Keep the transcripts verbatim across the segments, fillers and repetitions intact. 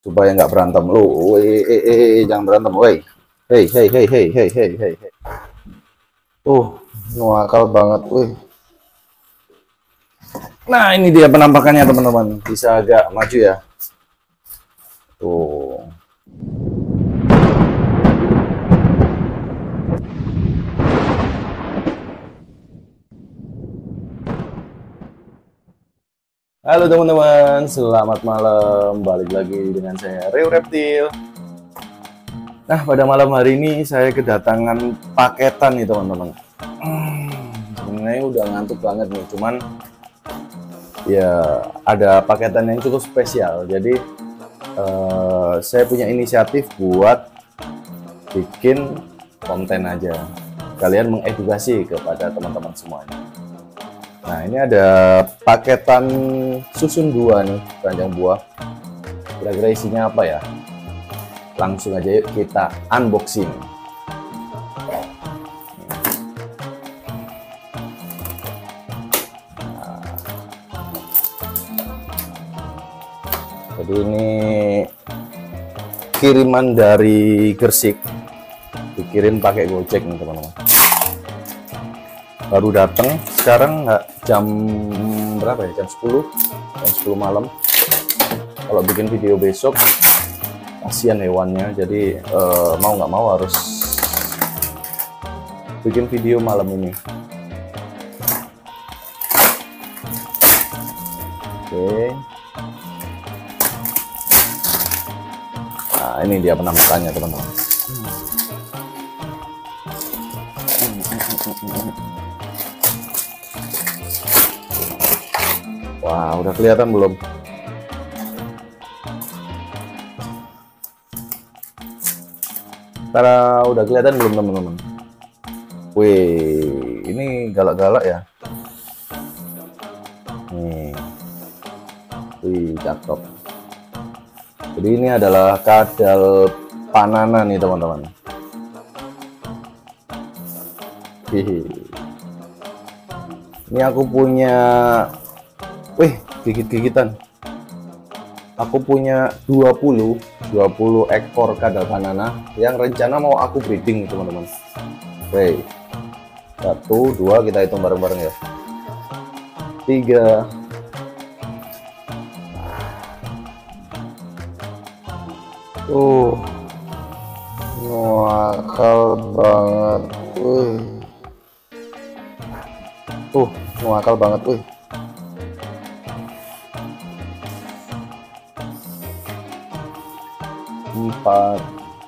supaya nggak berantem lu. Eh, eh, eh, eh, jangan berantem, woi. Hei, hei, hei, hei, hei, hei, hei, hei. Uh, nuakal banget, woi. Nah, ini dia penampakannya teman-teman. Bisa agak maju ya. Tuh. Halo teman-teman, selamat malam. Balik lagi dengan saya Rio Reptil. Nah, pada malam hari ini saya kedatangan paketan nih teman-teman. Hmm, sebenarnya udah ngantuk banget nih, cuman ya ada paketan yang cukup spesial. Jadi eh, saya punya inisiatif buat bikin konten aja. Kalian mengedukasi kepada teman-teman semuanya. Nah, ini ada paketan susun dua nih, keranjang buah. Kira-kira isinya apa ya? Langsung aja yuk kita unboxing. Nah, jadi ini kiriman dari Gresik, dikirim pakai Gojek nih teman-teman. Baru datang sekarang, nggak jam berapa ya, jam sepuluh jam sepuluh malam. Kalau bikin video besok kasihan hewannya, jadi eh, mau nggak mau harus bikin video malam ini. Oke, nah ini dia penampakannya teman-teman. Wah, udah kelihatan belum? Tara, udah kelihatan belum teman-teman? Wih, ini galak-galak ya. Nih. Wih, cakep. Jadi ini adalah kadal panana nih teman-teman. Hihi. Ini aku punya, wih, gigit-gigitan. Aku punya dua puluh ekor kadal panana yang rencana mau aku breeding teman-teman. Oke, satu, dua, kita hitung bareng-bareng ya. Tiga, uh, nuakal banget, wih. Tuh, nuakal banget, wih. Empat,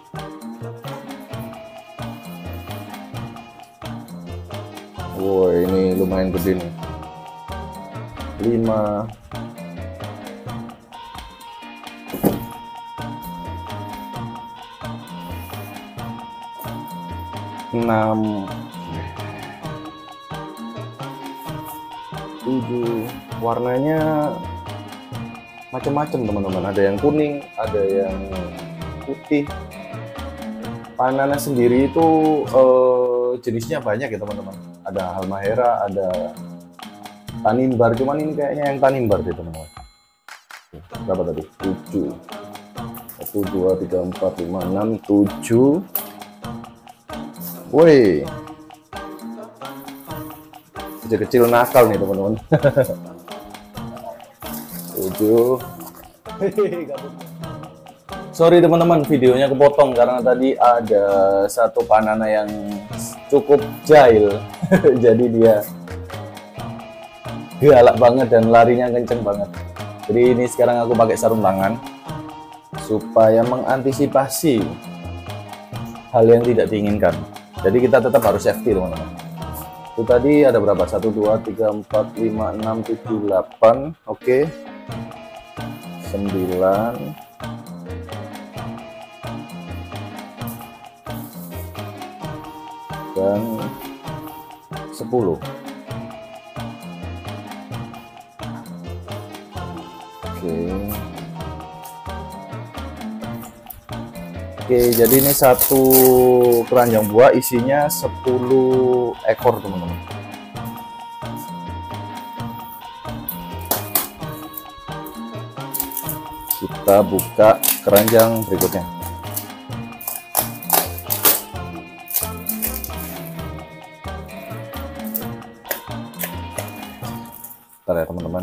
wow, ini lumayan gede nih. Lima, enam, tujuh. Warnanya macam-macam teman-teman. Ada yang kuning, ada yang putih. Panana sendiri itu eh, jenisnya banyak ya teman-teman. Ada halmahera, ada tanimbar, cuman ini kayaknya yang tanimbar deh teman-teman. Berapa tadi? tujuh. satu, dua, tiga, empat, lima, enam, tujuh. Woi, kecil-kecil nakal nih teman-teman. tujuh. Sorry teman-teman, videonya kepotong karena tadi ada satu panana yang cukup jahil. Jadi dia galak banget dan larinya kenceng banget. Jadi ini sekarang aku pakai sarung tangan supaya mengantisipasi hal yang tidak diinginkan. Jadi kita tetap harus safety teman-teman. Itu tadi ada berapa? satu, dua, tiga, empat, lima, enam, tujuh, delapan. Oke, sembilan, dan sepuluh. Oke. Oke, jadi ini satu keranjang buah isinya sepuluh ekor teman-teman. Kita kita buka keranjang berikutnya. Bentar ya teman-teman.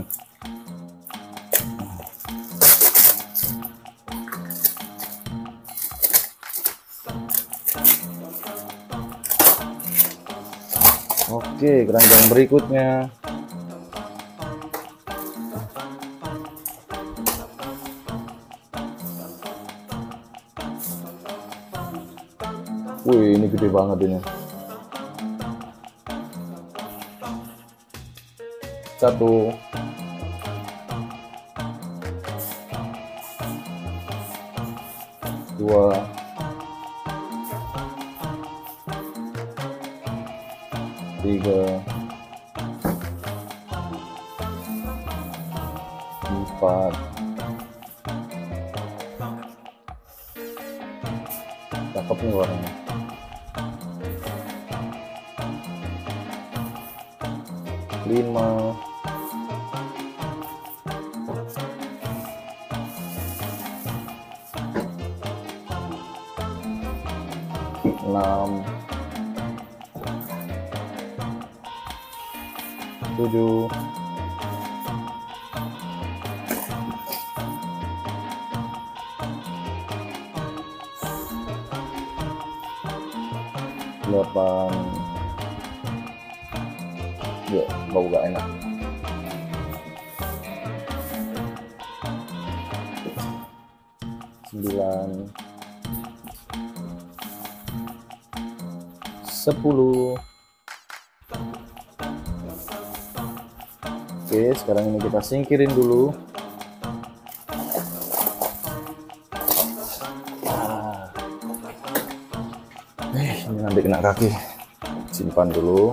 Oke, keranjang berikutnya. Wih, ini gede banget ini. Satu. Dua. Tiga. Empat. Cakep nih warnanya. Lima. Enam. Tujuh. Delapan. Ya, bau gak enak. Sembilan. Sepuluh. Oke, sekarang ini kita singkirin dulu. Ah. Eh, ini nanti kena kaki. Simpan dulu.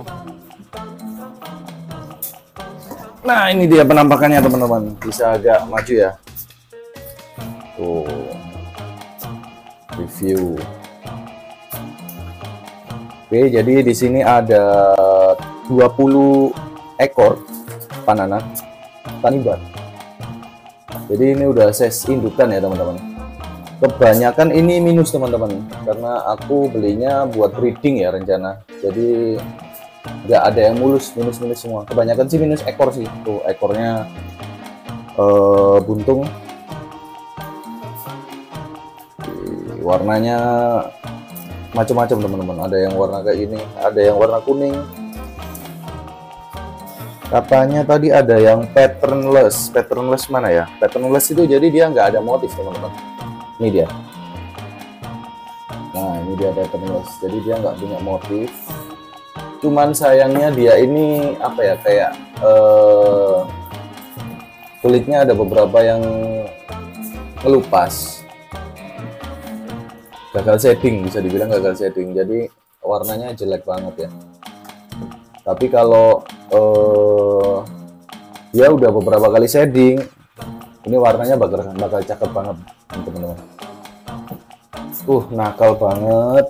Nah, ini dia penampakannya teman-teman. Bisa agak maju ya. Tuh. Review. Oke, jadi di sini ada dua puluh ekor panana tanibar. Jadi ini udah size indukan ya teman-teman. Kebanyakan ini minus teman-teman, karena aku belinya buat breeding ya rencana. Jadi nggak ada yang mulus, minus-minus semua. Kebanyakan sih minus ekor sih. Tuh ekornya uh, buntung. Warnanya macam-macam teman-teman. Ada yang warna kayak ini, ada yang warna kuning. Katanya tadi ada yang patternless. Patternless mana ya? Patternless itu jadi dia nggak ada motif teman-teman. Ini dia. Nah ini dia patternless. Jadi dia nggak punya motif. Cuman sayangnya dia ini apa ya, kayak eh, kulitnya ada beberapa yang ngelupas, gagal shading, bisa dibilang gagal shading. Jadi warnanya jelek banget ya. Tapi kalau eh, dia udah beberapa kali shading, ini warnanya bakal bakal cakep banget teman-teman. Uh nakal banget.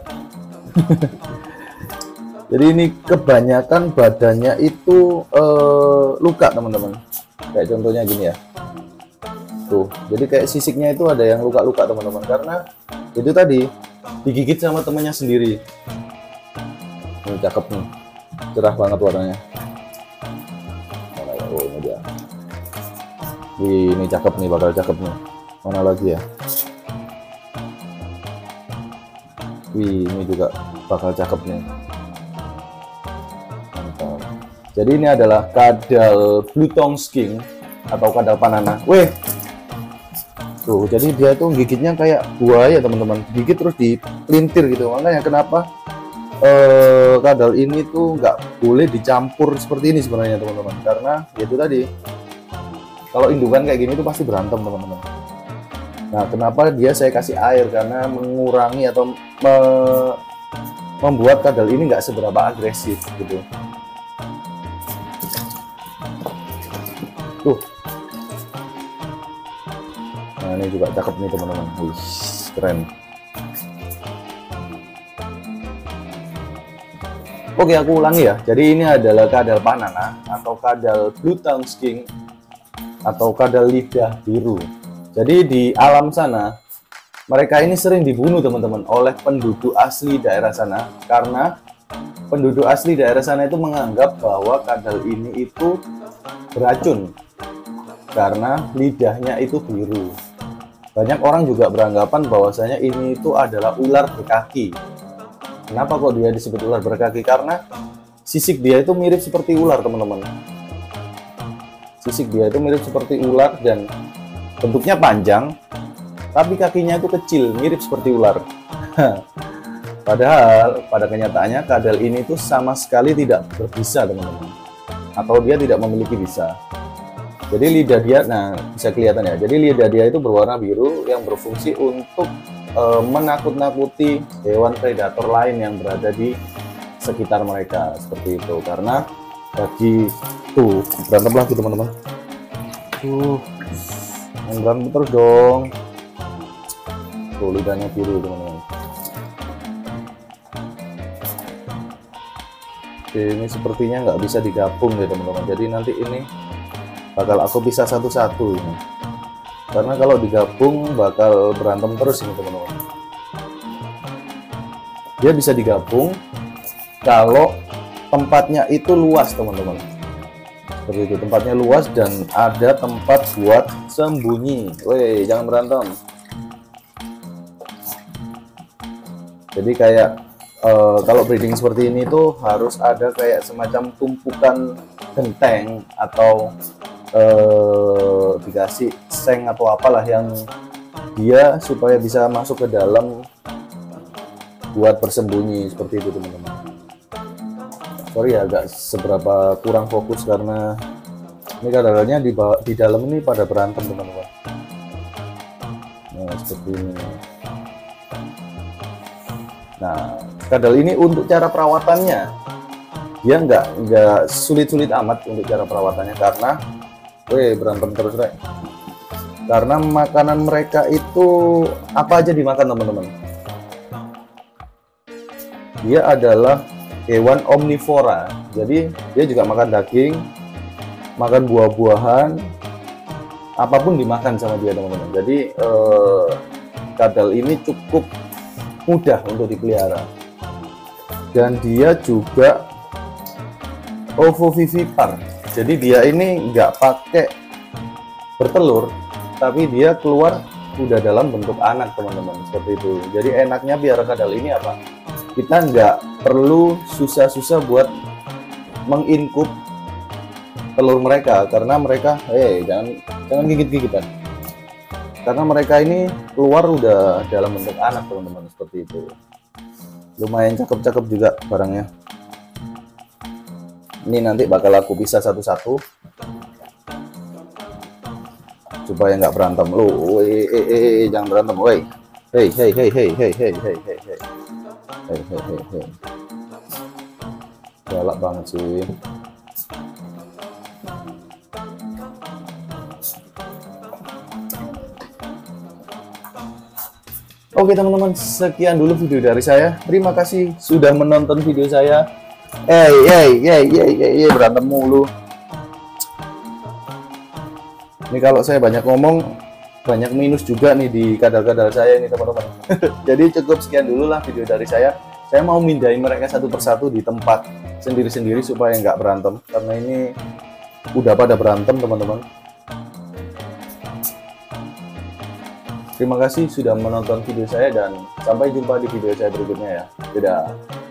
Jadi ini kebanyakan badannya itu eh, luka teman-teman. Kayak contohnya gini ya. Tuh, jadi kayak sisiknya itu ada yang luka-luka teman-teman, karena itu tadi digigit sama temannya sendiri. Ini cakep nih, cerah banget warnanya. Oh ini dia. Wih, ini cakep nih, bakal cakep nih. Mana lagi ya? Wih, ini juga bakal cakep nih. Mantap. Jadi ini adalah kadal blue tongue skink atau kadal panana. Wih. Tuh, jadi dia tuh gigitnya kayak buaya teman-teman, gigit terus dipelintir gitu. Makanya kenapa eh, kadal ini tuh nggak boleh dicampur seperti ini sebenarnya teman-teman, karena itu tadi kalau indukan kayak gini tuh pasti berantem teman-teman. Nah kenapa dia saya kasih air, karena mengurangi atau me membuat kadal ini nggak seberapa agresif gitu. Tuh. Nah ini juga cakep nih teman-teman. Wih, keren. Oke, aku ulangi ya. Jadi ini adalah kadal panana atau kadal blue tongue skink atau kadal lidah biru. Jadi di alam sana mereka ini sering dibunuh teman-teman oleh penduduk asli daerah sana, karena penduduk asli daerah sana itu menganggap bahwa kadal ini itu beracun karena lidahnya itu biru. Banyak orang juga beranggapan bahwasanya ini itu adalah ular berkaki. Kenapa kok dia disebut ular berkaki? Karena sisik dia itu mirip seperti ular teman-teman. Sisik dia itu mirip seperti ular dan bentuknya panjang, tapi kakinya itu kecil, mirip seperti ular. Padahal pada kenyataannya kadal ini tuh sama sekali tidak berbisa teman-teman, atau dia tidak memiliki bisa. Jadi lidah dia, nah bisa kelihatan ya, jadi lidah dia itu berwarna biru yang berfungsi untuk e, menakut-nakuti hewan predator lain yang berada di sekitar mereka, seperti itu. Karena bagi tuh berantem lagi teman-teman, tuh yang berantem terus dong, tuh lidahnya biru teman-teman. Oke, ini sepertinya nggak bisa digabung ya teman-teman, jadi nanti ini bakal aku pisah satu-satu ini, karena kalau digabung bakal berantem terus ini teman-teman. Dia bisa digabung kalau tempatnya itu luas teman-teman, seperti itu, tempatnya luas dan ada tempat buat sembunyi. Woi, jangan berantem. Jadi kayak uh, kalau breeding seperti ini tuh harus ada kayak semacam tumpukan genteng atau uh, dikasih seng atau apalah yang dia supaya bisa masuk ke dalam buat bersembunyi, seperti itu teman-teman. Sorry ya, agak seberapa kurang fokus karena ini kadang-kadangnya di, di dalam ini pada berantem teman-teman. Nah seperti ini. Nah kadal ini untuk cara perawatannya dia nggak nggak sulit-sulit amat untuk cara perawatannya, karena weh berantem terus rek, karena makanan mereka itu apa aja dimakan teman-teman. Dia adalah hewan omnivora, jadi dia juga makan daging, makan buah-buahan, apapun dimakan sama dia teman-teman. Jadi eh, kadal ini cukup mudah untuk dipelihara, dan dia juga ovovivipar. Jadi dia ini nggak pakai bertelur, tapi dia keluar udah dalam bentuk anak teman-teman, seperti itu. Jadi enaknya biar kadal ini apa? Kita nggak perlu susah-susah buat menginkup telur mereka, karena mereka, hei jangan jangan gigit-gigitan. Karena mereka ini keluar udah dalam bentuk anak teman-teman, seperti itu. Lumayan cakep-cakep juga barangnya. Ini nanti bakal aku pisah satu-satu supaya nggak berantem. Lo, eh, eh, eh, jangan berantem, woi. Hei, hei, hei, hei, hei, hei, hei, hei, hei, hei, hei, hei, hei. Galak banget sih. Oke teman-teman, sekian dulu video dari saya. Terima kasih sudah menonton video saya. Hey, hey, hey, hey, hey, hey, berantem mulu. Ini kalau saya banyak ngomong, banyak minus juga nih di kadal-kadal saya ini teman-teman. Jadi cukup sekian dulu lah video dari saya. Saya mau mindahin mereka satu persatu di tempat sendiri-sendiri supaya nggak berantem, karena ini udah pada berantem teman-teman. Terima kasih sudah menonton video saya dan sampai jumpa di video saya berikutnya ya. Dadah.